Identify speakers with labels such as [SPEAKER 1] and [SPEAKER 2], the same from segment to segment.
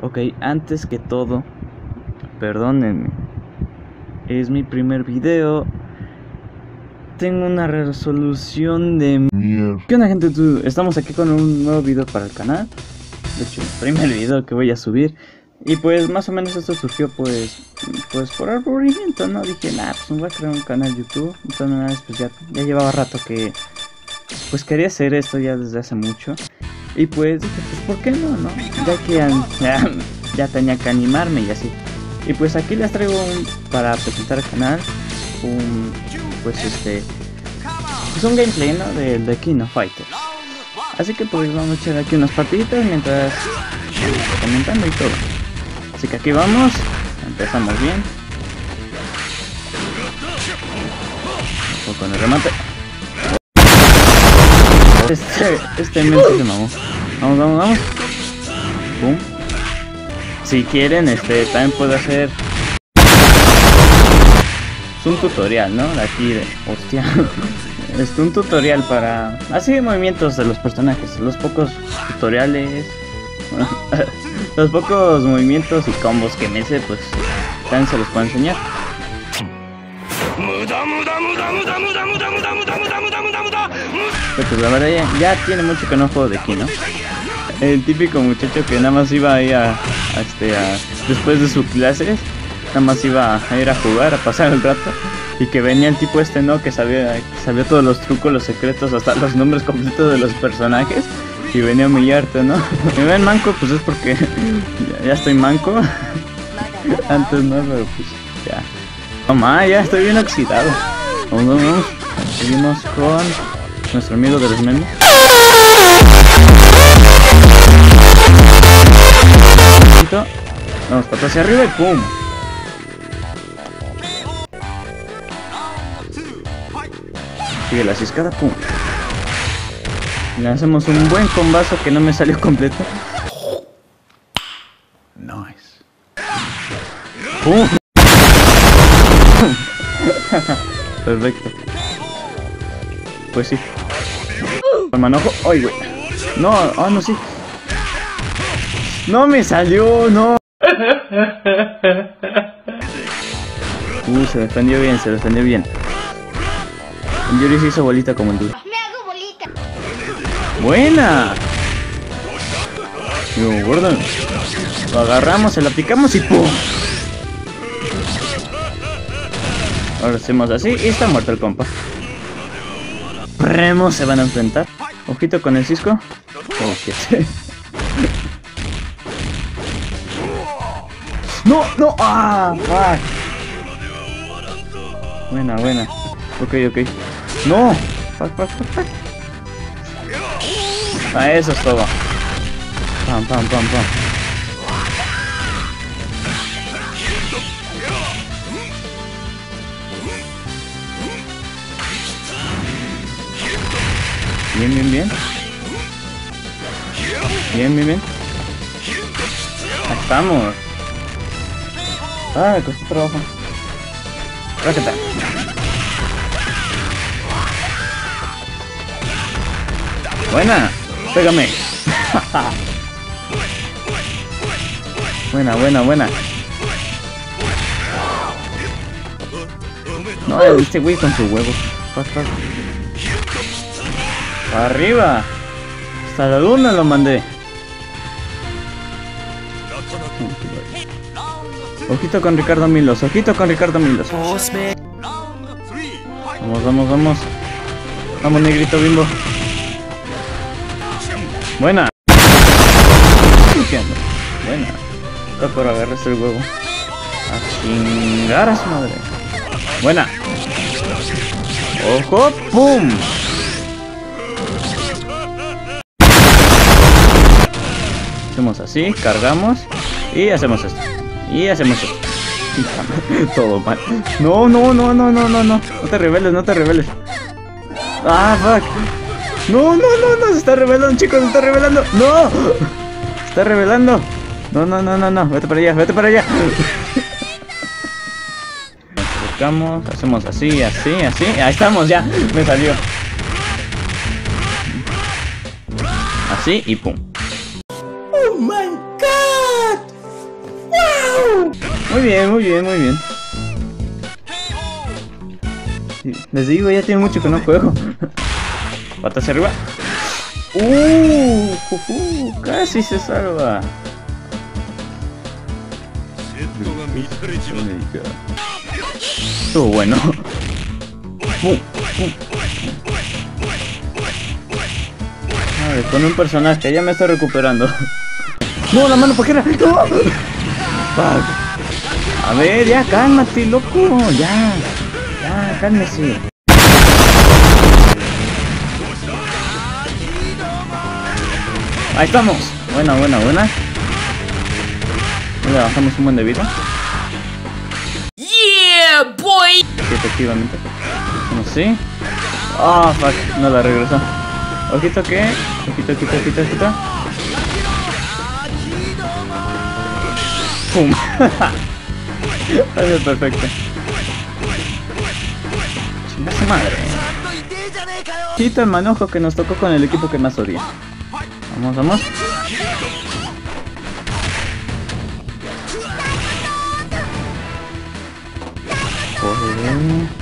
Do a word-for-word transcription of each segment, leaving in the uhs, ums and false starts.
[SPEAKER 1] Ok, antes que todo, perdónenme, es mi primer video. Tengo una resolución de mierda. ¿Qué onda, gente? Tú, estamos aquí con un nuevo video para el canal. De hecho, el primer video que voy a subir. Y pues más o menos esto surgió pues Pues por aburrimiento, ¿no? Dije, nah, pues me voy a crear un canal YouTube. Entonces pues ya, ya llevaba rato que Pues quería hacer esto ya desde hace mucho. Y pues dije, pues ¿por qué no, no? Ya que ya, ya tenía que animarme y así. Y pues aquí les traigo un, para presentar el canal un, pues este pues un gameplay, ¿no? De, de King of Fighters. Así que pues vamos a echar aquí unas partiditas mientras vamos comentando y todo. Así que aquí vamos, empezamos bien. Ojo con el remate. Este, este men se mamó. Vamos, vamos, vamos. Pum. Si quieren, este, también puedo hacer es un tutorial, ¿no? De aquí de, hostia. Es un tutorial para así movimientos de los personajes. Los pocos tutoriales, los pocos movimientos y combos que me sé, pues también se los puedo enseñar. Pues la verdad ya, ya tiene mucho que no juego de aquí, ¿no? El típico muchacho que nada más iba ahí a, a este a, después de sus clases, nada más iba a ir a jugar, a pasar el rato. Y que venía el tipo este, ¿no? Que sabía, que sabía todos los trucos, los secretos, hasta los nombres completos de los personajes. Y venía a humillarte, ¿no? Me ven manco, pues es porque ya, ya estoy manco. Antes no, pero pues ya. Mamá, ya estoy bien oxidado. Vamos, vamos, vamos. Seguimos con nuestro amigo de los memes. Vamos para hacia arriba y ¡pum! Sigue la ciscada, ¡pum! Le hacemos un buen combazo que no me salió completo. Nice. ¡Pum! Perfecto. Pues sí. El manojo. ¡Ay, güey! No, ah, no, sí. No me salió, no. Uh, se defendió bien, se defendió bien. El Yuri se hizo bolita como el duro.
[SPEAKER 2] Me hago bolita.
[SPEAKER 1] Buena. Yo, Gordon. Lo agarramos, se lo picamos y ¡pum! Ahora hacemos así y está muerto el compa. Premos se van a enfrentar. Ojito con el Cisco. Oh, shit. No, no, ah, fuck. Buena, buena. Ok, ok. No, fuck, fuck, fuck, fuck. Ah, eso es todo. Pam, pam, pam, pam. Bien, bien, bien. Bien, bien, bien. Ahí estamos. Ah, me costó trabajo. Rácata. Buena. Pégame. Buena, buena, buena. No, este güey con su huevo. Fuck, fuck. Arriba. Hasta la luna lo mandé. Ojito con Ricardo Milos, ojito con Ricardo Milos. Vamos, vamos, vamos. Vamos, negrito bimbo. Buena. Buena. Está por agarrarse el huevo. A chingar a su madre. Buena. Ojo, pum. Hacemos así, cargamos y hacemos esto. Y hacemos esto. Todo mal. No, no, no, no, no, no, no. No te rebeles, no te rebeles. Ah, fuck. No, no, no, no. Se está revelando, chicos. Se está revelando. No. Se está revelando. No, no, no, no, no. Vete para allá, vete para allá. Nos buscamos. Hacemos así, así, así. Ahí estamos, ya. Me salió. Así y pum.
[SPEAKER 3] Oh my god.
[SPEAKER 1] Muy bien, muy bien, muy bien. Sí, les digo, ya tiene mucho que no juego. Pata hacia arriba. Uh, uh, uh, casi se salva. Estuvo bueno. Pum, pum. Vale, con un personaje, ya me estoy recuperando. No, la mano pajera. No. A ver, ya cálmate, loco. Ya, ya, cálmese. Ahí estamos. Buena, buena, buena. Le bajamos un buen de vida.
[SPEAKER 2] Yeah, boy.
[SPEAKER 1] Sí, efectivamente. No sé. Ah, oh, fuck. No la regresó. Ojito que. Ojito, ojito, ojito, ojito. Pum. Eso es perfecto. Chinga su madre. Quita el manojo que nos tocó con el equipo que más odia. Vamos, vamos. Joder.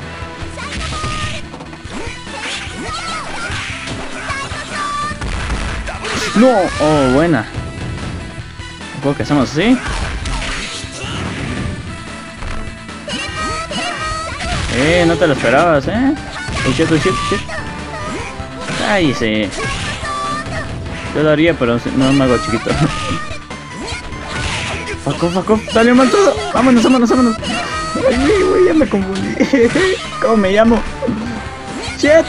[SPEAKER 1] No, oh, buena. ¿Cómo que hacemos así? Eh, no te lo esperabas, eh. Oh shit, oh shit, shit. Cállese. Yo lo haría, pero no me hago chiquito. Fuck off, fuck off, salió mal todo. Vámonos, vámonos, vámonos. Ay, güey, ya me confundí. ¿Cómo me llamo? Shit.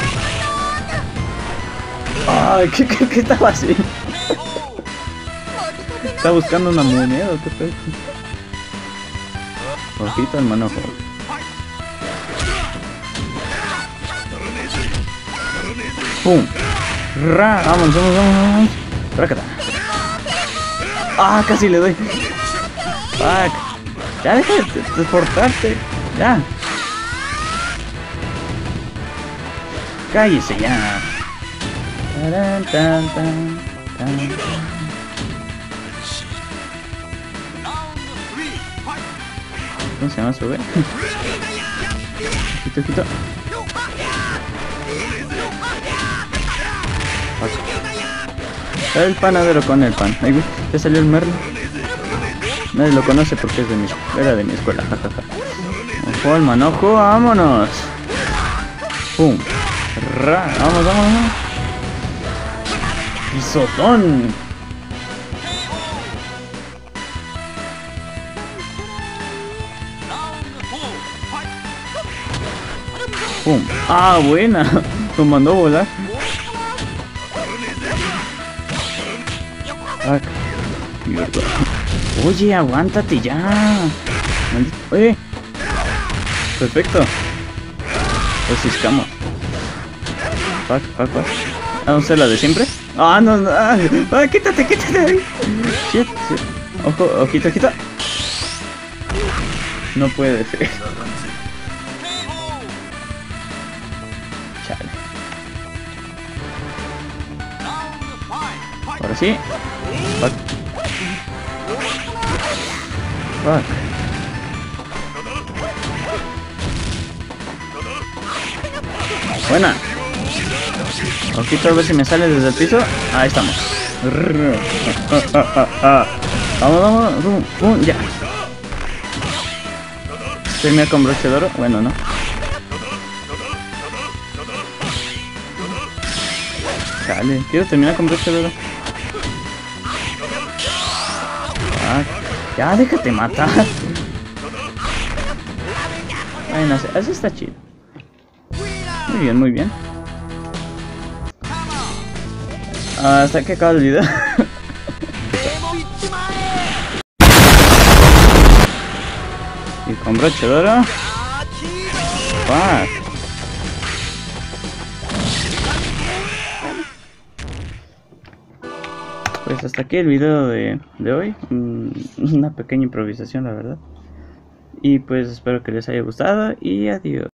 [SPEAKER 1] Ay, ¿qué, qué, qué estaba haciendo? ¿Está buscando una moneda o qué pedo? Ojito el manojo. ¡Pum! ¡Ra! ¡Vamos, vamos, vamos, vamos! ¡Rácata! ¡Ah! Casi le doy. ¡Fuck! ¡Ya deja de transportarte! ¡Ya! ¡Cállese ya! Tan, tan, tan, tan. ¿Cómo se llama su bebé? Quito, quito. El panadero con el pan. Ahí ya salió el Merlo. Nadie lo conoce porque es de mi, era de mi escuela. Jajaja. Ojo al manojo, vámonos. Pum. Ra. Vamos, vamos, vamos. Pisotón. Pum. Ah, buena. Lo mandó a volar. Fuck. Mierda. Oye, aguántate ya. Maldito. Oye. Perfecto. Los ciscamos. Fuck, fuck, fuck. ¿Vamos a hacer la de siempre? Ah, no, no. Ah, ah, quítate, quítate. Shit, shit. Ojo, ojito, ojito. No puede ser. Chale. Ahora sí. Fuck. Fuck. Buena. Ojito a ver si me sale desde el piso. Ahí estamos. Vamos, vamos. Uh, ya. Termina con broche de oro. Bueno, no. Chale, quiero terminar con broche de oro. Ah, ya, déjate matar. Bueno, eso está chido. Muy bien, muy bien. Hasta que acaba el video. Y con broche de oro. Fuck. Pues hasta aquí el video de, de hoy. Una pequeña improvisación, la verdad. Y pues espero que les haya gustado y adiós.